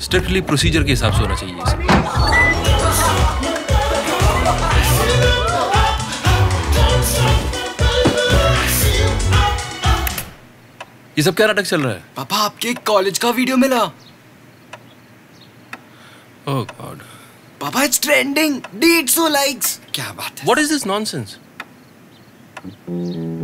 Strictly procedure के हिसाब से होना चाहिए ये सब। ये सब क्या नाटक चल रहा है? पापा आपके कॉलेज का वीडियो मिला। Oh god. पापा इट्स ट्रेंडिंग, 150 लाइक्स। क्या बात है? What is this nonsense?